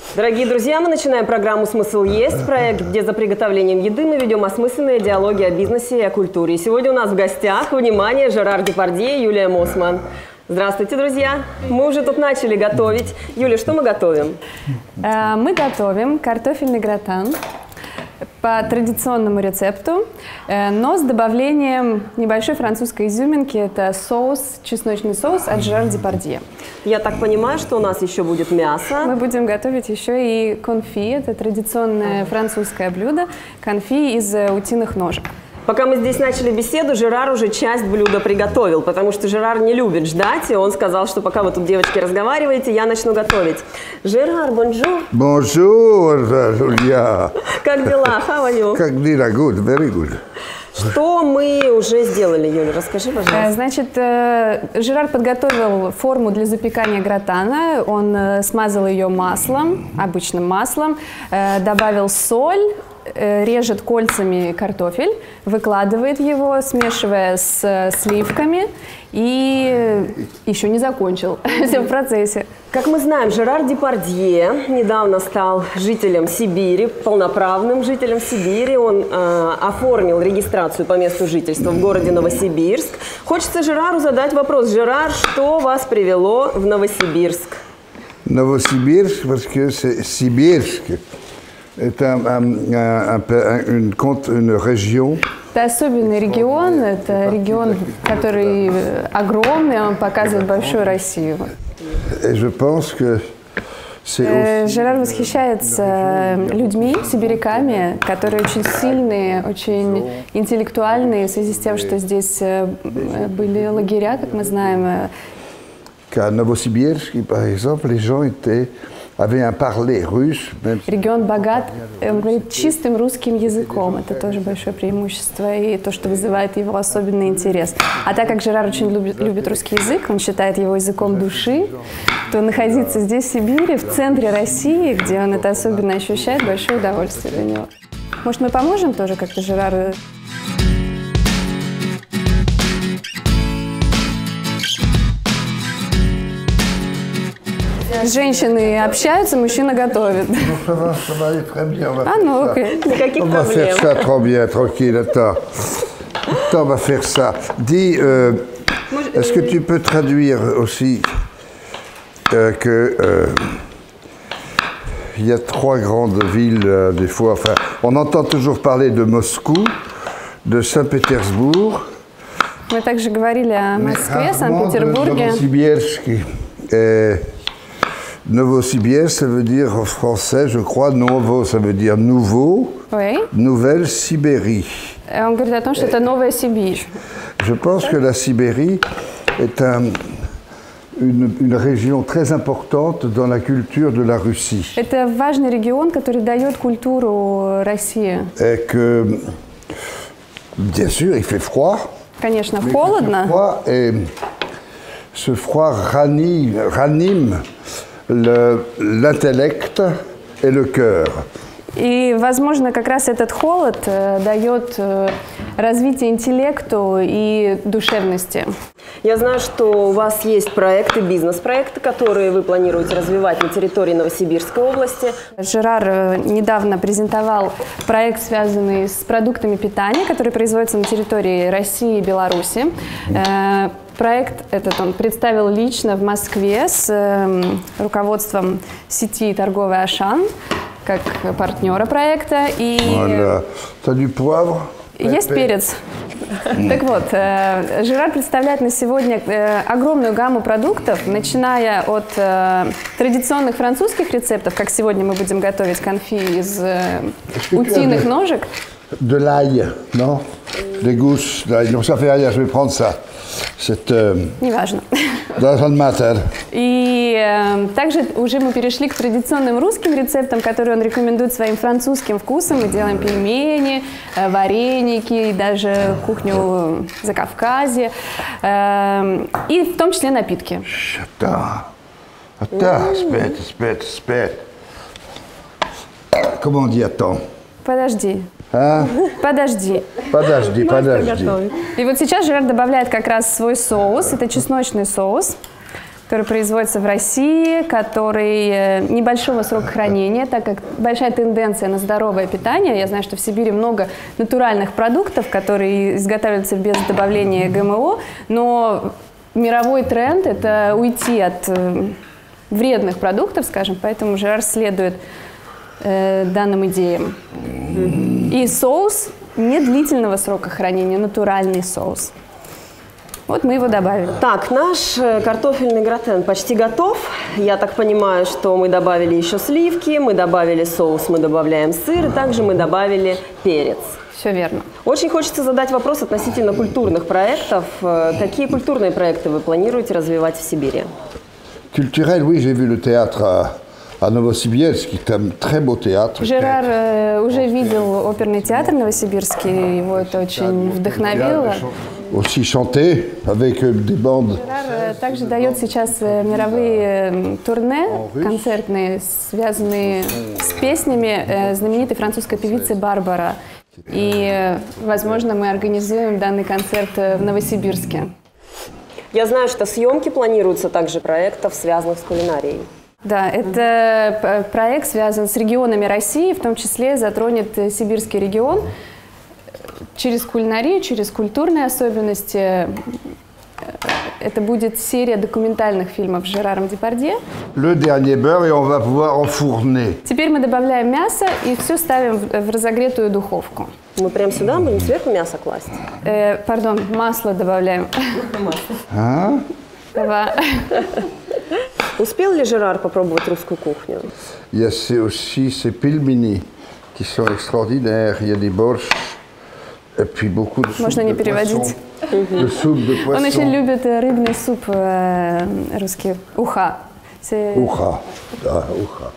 Дорогие друзья, мы начинаем программу «Смысл есть», проект, где за приготовлением еды мы ведем осмысленные диалоги о бизнесе и о культуре. И сегодня у нас в гостях, внимание, Жерар Депардье и Юлия Мосман. Здравствуйте, друзья! Мы уже тут начали готовить. Юля, что мы готовим? Мы готовим картофельный гратан по традиционному рецепту, но с добавлением небольшой французской изюминки. Это соус, чесночный соус от Жерар Депардье. Я так понимаю, что у нас еще будет мясо. Мы будем готовить еще и конфи. Это традиционное французское блюдо. Конфи из утиных ножек. Пока мы здесь начали беседу, Жерар уже часть блюда приготовил, потому что Жерар не любит ждать, и он сказал, что пока вы тут, девочки, разговариваете, я начну готовить. Жерар, бонжур. Bonjour, Julia. Как дела? How are you? Как дела? Good, very good. Что мы уже сделали, Юля? Расскажи, пожалуйста. Значит, Жерар подготовил форму для запекания гратана. Он смазал ее маслом, обычным маслом, добавил соль, режет кольцами картофель, выкладывает его, смешивая с сливками, и еще не закончил, все в процессе. Как мы знаем, Жерар Депардье недавно стал жителем Сибири, полноправным жителем Сибири. Он оформил регистрацию по месту жительства в городе Новосибирск. Хочется Жерару задать вопрос. Жерар, что вас привело в Новосибирск? Новосибирск, parce que c'est Sibirsk. Это une région. Это особенный регион, это регион, который огромный, он показывает большую Россию. Жерар восхищается людьми, сибиряками, которые очень сильные, очень интеллектуальные, в связи с тем, что здесь были лагеря, как мы знаем. À Novosibirsk, par exemple, les gens avaient un parler russe. Регион богат, он говорит чистым русским языком. Это тоже большое преимущество и то, что вызывает его особенный интерес. А так как Жерар очень любит русский язык, он считает его языком души, то находиться здесь, в Сибири, в центре России, где он это особенно ощущает, большое удовольствие для него. Может, мы поможем тоже как-то Жерару? Женщины общаются, мужчина готовит. А ну, никаких проблем. On va faire ça trop bien, tranquille, attends. Attends, on va faire ça. Dis, est-ce que tu peux traduire aussi il y a trois grandes villes, des fois, enfin, on entend toujours parler de Moscou, de Saint-Pétersbourg. Мы также говорили о Москве, Санкт-Петербурге. Novosibirsk, ça veut dire en français, je crois, novo, ça veut dire nouveau, oui. Nouvelle Sibérie. On говорит о том, что это Новая Сибирь. Je pense que la Sibérie est une région très importante dans la culture de la Russie. Это важный регион, который дает культуру России. Et que, bien sûr, il fait froid. Конечно, холодно. Froid, et ce froid ranime l'intellect et le cœur. И, возможно, как раз этот холод дает развитие интеллекту и душевности. Я знаю, что у вас есть проекты, бизнес-проекты, которые вы планируете развивать на территории Новосибирской области. Жерар недавно презентовал проект, связанный с продуктами питания, который производится на территории России и Беларуси. Проект этот он представил лично в Москве с руководством сети торговой «Ашан», как партнера проекта. И есть перец. Так вот, Жерар представляет на сегодня огромную гамму продуктов, начиная от традиционных французских рецептов, как сегодня мы будем готовить конфи из утиных ножек. De l'ail, non? Des gousses d'ail. Donc ça fait ail, je vais prendre ça. Неважно. Doesn't matter. И также уже мы перешли к традиционным русским рецептам, которые он рекомендует своим французским вкусам. Мы делаем пельмени, вареники, и даже кухню Закавказья, и в том числе напитки. Attends, spät. Comment on dit attends? Подожди. А? Подожди. Подожди. И вот сейчас Жерар добавляет как раз свой соус. Это чесночный соус. который производится в России, который небольшого срока хранения, так как большая тенденция на здоровое питание. Я знаю, что в Сибири много натуральных продуктов, которые изготавливаются без добавления ГМО, но мировой тренд – это уйти от вредных продуктов, скажем, поэтому Жерар следует данным идеям. И соус не длительного срока хранения, натуральный соус. Вот мы его добавили. Так, наш картофельный гратен почти готов. Я так понимаю, что мы добавили еще сливки, мы добавили соус, мы добавляем сыр, и также мы добавили перец. Все верно. Очень хочется задать вопрос относительно культурных проектов. Какие культурные проекты вы планируете развивать в Сибири? Culturel, oui, j'ai vu le théâtre à Новосибирск, там très beau théâtre. Жерар уже видел оперный театр новосибирский, его это очень вдохновило. Aussi chanter avec des bandes. Жерар также дает сейчас мировые турне, концертные, связанные с песнями знаменитой французской певицы Барбара. И, возможно, мы организуем данный концерт в Новосибирске. Я знаю, что съемки планируются также проектов, связанных с кулинарией. Да, это проект связан с регионами России, в том числе затронет сибирский регион через кулинарию, через культурные особенности. Это будет серия документальных фильмов с Жераром Депардье. Le dernier beurre et on va pouvoir enfourner. Теперь мы добавляем мясо и все ставим в разогретую духовку. Мы прямо сюда будем сверху мясо класть? Пардон, масло добавляем. Hein? Успел ли Жерар попробовать русскую кухню? Il y a aussi ces pilmini qui sont extraordinaires. Il y a des borsch et puis beaucoup de Можно не переводить. De soupe de poisson. Он очень любит рыбный суп русский. Уха. Уха. Да, уха.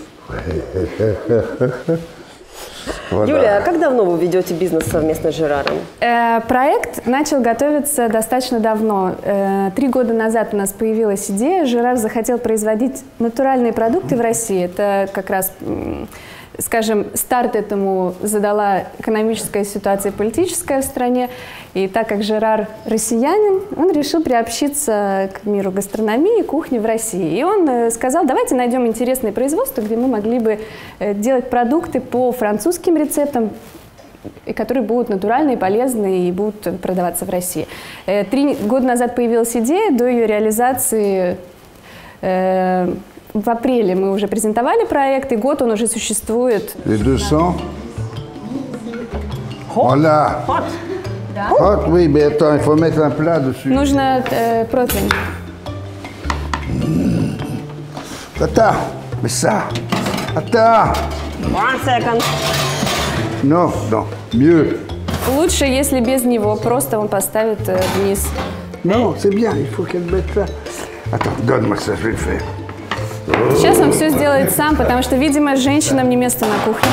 Voilà. Юлия, а как давно вы ведете бизнес совместно с Жераром? Проект начал готовиться достаточно давно. 3 года назад у нас появилась идея. Жерар захотел производить натуральные продукты в России. Это как раз, скажем, старт этому задала экономическая ситуация политическая в стране. И так как Жерар россиянин, он решил приобщиться к миру гастрономии и кухни в России. И он сказал, давайте найдем интересное производство, где мы могли бы делать продукты по французским рецептам, которые будут натуральные, полезные и будут продаваться в России. 3 года назад появилась идея, до ее реализации в апреле мы уже презентовали проект, и год он уже существует. Les 200. Voilà. Hot, oui, mais attends, il faut mettre un plat dessus. Нужно противень. Attends, mais ça. Attends. 1 second. Non, non, mieux. Лучше, если без него, просто он поставит вниз. Non, c'est bien, il faut qu'elle mette ça. Attends, donne-moi ça, je vais le faire. Сейчас он все сделает сам, потому что, видимо, женщинам не место на кухне.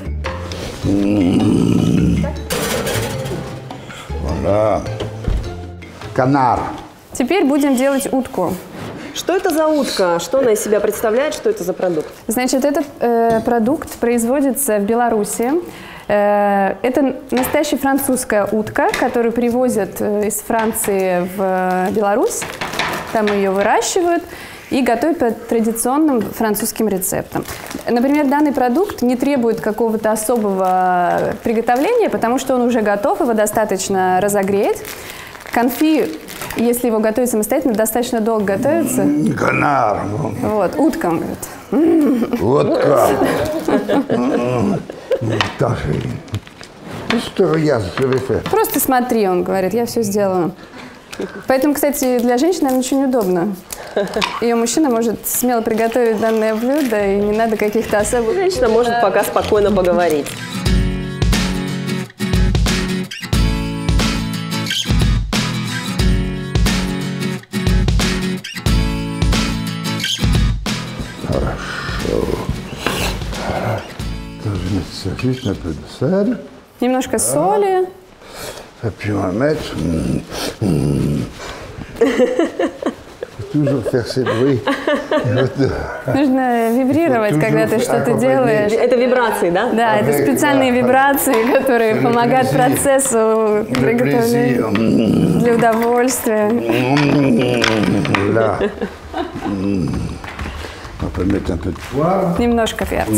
Voilà. Canard. Теперь будем делать утку. Что это за утка? Что она из себя представляет? Что это за продукт? Значит, этот продукт производится в Беларуси. Это настоящая французская утка, которую привозят из Франции в Беларусь. Там ее выращивают и готовят по традиционным французским рецептам. Например, данный продукт не требует какого-то особого приготовления, потому что он уже готов, его достаточно разогреть. Конфи, если его готовить самостоятельно, достаточно долго готовится. Canard. Вот, утка, он говорит. Водка. Juste regarde, je vais faire. Просто смотри, он говорит, я все сделаю. Поэтому, кстати, для женщин, наверное, очень удобно. Ее мужчина может смело приготовить данное блюдо, и не надо каких-то особых... Женщина может пока спокойно поговорить. Juste un peu de sel. Немножко соли. Et puis on va mettre. Faut toujours faire ces bruits. Нужно вибрировать, когда ты что-то делаешь. Это вибрации, да? Да, это специальные вибрации, которые помогают процессу приготовления для удовольствия. Là. On peut mettre un peu de poivre. Немножко перца.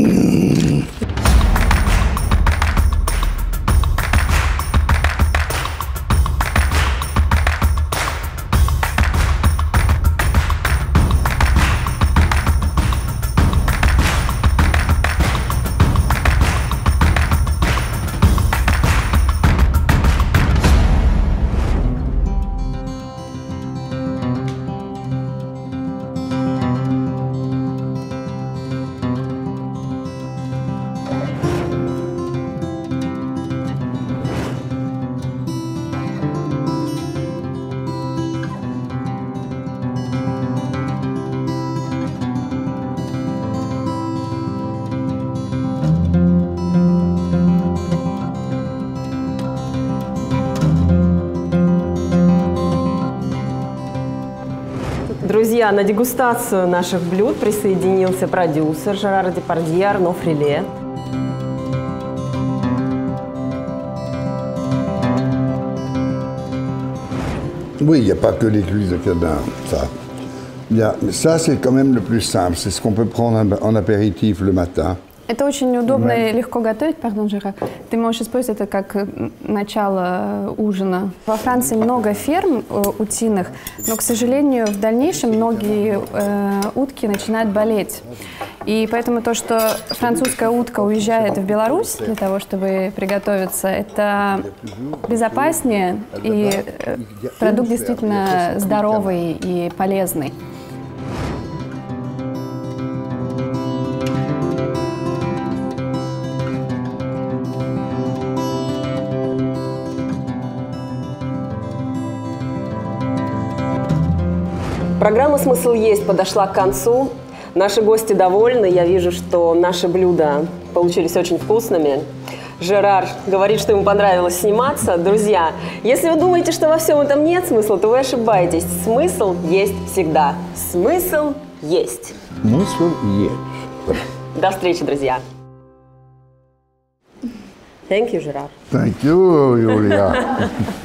Друзья, на дегустацию наших блюд присоединился продюсер Жерар Депардье Арно Фриле. Oui, il n'y a pas que les cuisses de canard, ça. Ça, c'est quand même le plus simple. C'est ce qu'on peut prendre en apéritif le matin. Это очень удобно и легко готовить, пардон, Жерар. Ты можешь использовать это как начало ужина. Во Франции много ферм утиных, но, к сожалению, в дальнейшем многие утки начинают болеть. И поэтому то, что французская утка уезжает в Беларусь для того, чтобы приготовиться, это безопаснее, и продукт действительно здоровый и полезный. Программа «Смысл есть» подошла к концу. Наши гости довольны. Я вижу, что наши блюда получились очень вкусными. Жерар говорит, что ему понравилось сниматься. Друзья, если вы думаете, что во всем этом нет смысла, то вы ошибаетесь. Смысл есть всегда. Смысл есть. Смысл есть. До встречи, друзья. Thank you, Жерар. Thank you, Julia.